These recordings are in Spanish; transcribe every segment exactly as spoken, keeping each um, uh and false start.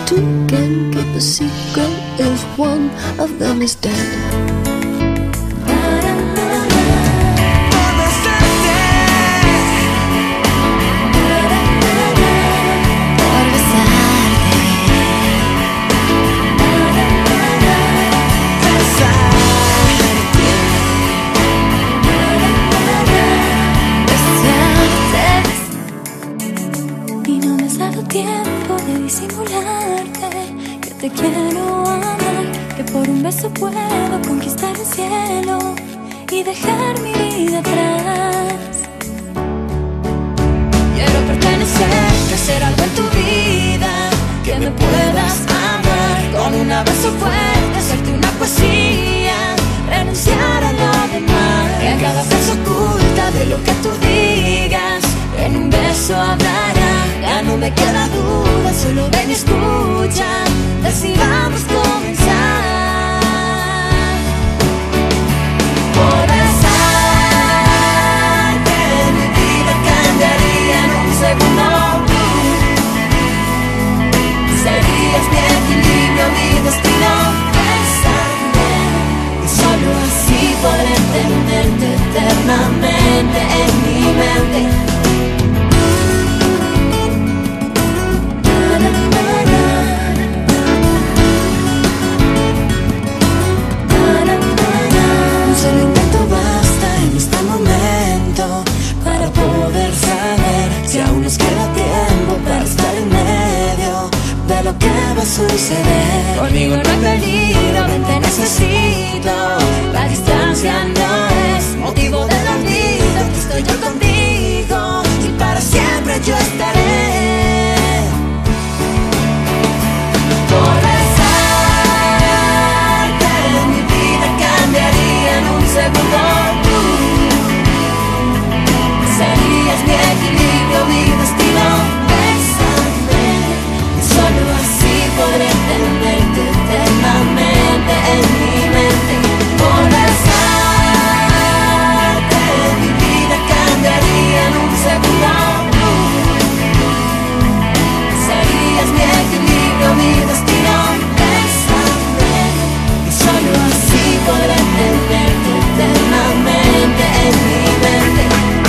two can keep a secret if one of them is dead. Tiempo de disimularte que te quiero amar, que por un beso puedo conquistar el cielo y dejar mi vida atrás. Quiero pertenecer, hacer algo en tu vida, que me puedas amar con un abrazo fuerte, hacerte una poesía, renunciar a lo demás, que a cada frase oculta de lo que tú digas en un beso hablará. Ya no me queda duda, solo ven y escucha, decidamos comenzar. Por besarte, mi vida cambiaría en un segundo. Serías mi equilibrio, mi destino. Besarme, y solo así podré tenerte eternamente en mi mente. Suceder. Conmigo no hay peligro, ven te necesito. La distancia no es motivo del olvido, que estoy yo contigo y para siempre yo estaré. Por besarte, mi vida cambiaría en un segundo. Serías mi equilibrio, mi destino. Bésame, solo así podré tenerte eternamente en mi mente. Por besarte, mi vida cambiaría en un segundo. Serías mi equilibrio, mi destino. Bésame, y solo así podré tenerte eternamente en mi mente.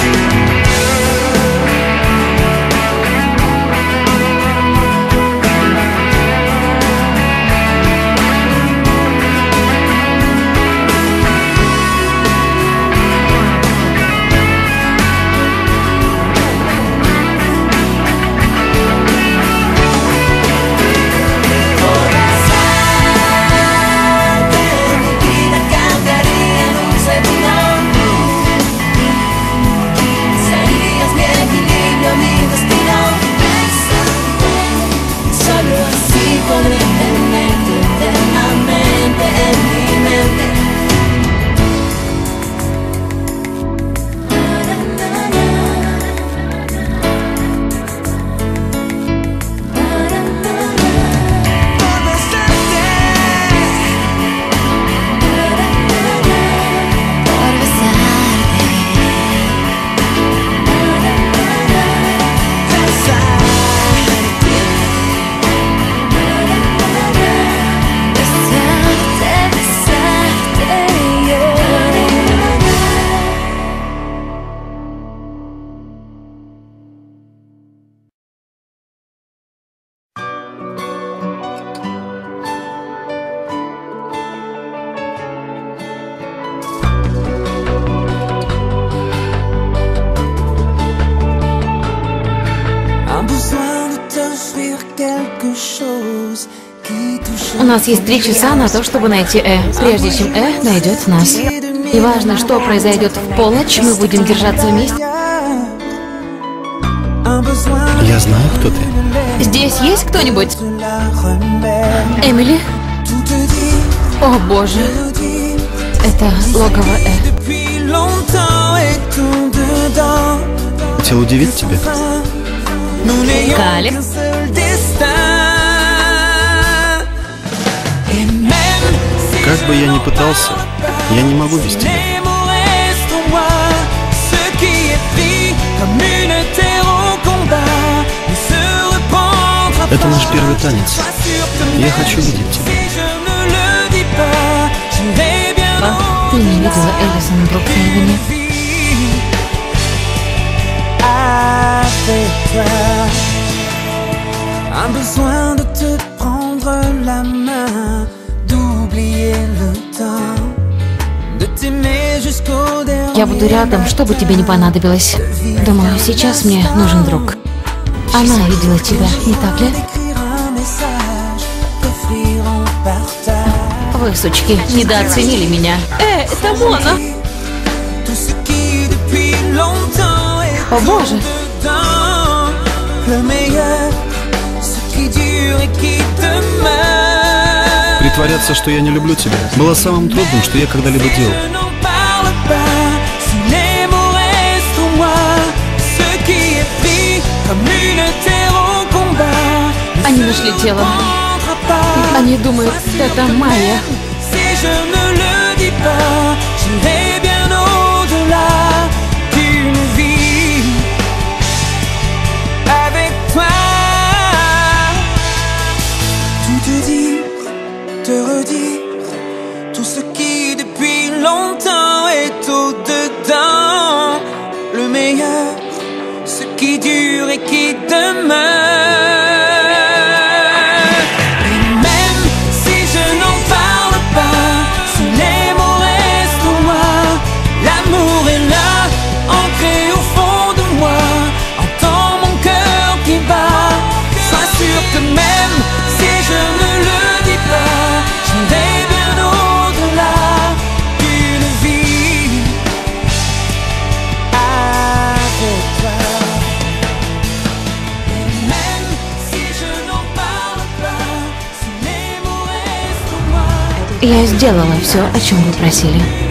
У нас есть три часа на то, чтобы найти Э, прежде чем Э найдет нас. И важно, что произойдет в полночь, мы будем держаться вместе. Я знаю, кто ты. Здесь есть кто-нибудь? Эмили? О, боже. Это логово Э. Хотел удивить тебя. Калеб? Как бы я ни пытался, я не могу без тебя. Это наш первый танец. Я хочу видеть тебя. А, ты не видела Элисон Брукхейвене? Un besoin de te prendre la main, d'oublier le temps, de t'aimer jusqu'au dernier. Я буду рядом, что бы тебе не понадобилось. Думаю, сейчас мне нужен друг. Она видела тебя, не так ли? Вы, сучки, недооценили меня. Э, это Мона! О боже! Притворяться, что я не люблю тебя, было самым трудным, что я когда-либо делал. Они нашли тело. Они думают, это Майя. Te redire tout ce qui depuis longtemps est au-dedans, le meilleur, ce qui dure et qui demeure. Et même si je n'en parle pas, si les mots restent en moi, l'amour est là, ancré au fond de moi. Entends mon cœur qui bat, sois sûr que même si je ne le dis pas, j'irai bien au-delà d'une vie avec toi. Et même si je n'en parle pas, si les mots restent en moi. Я сделала все, о чем вы просили.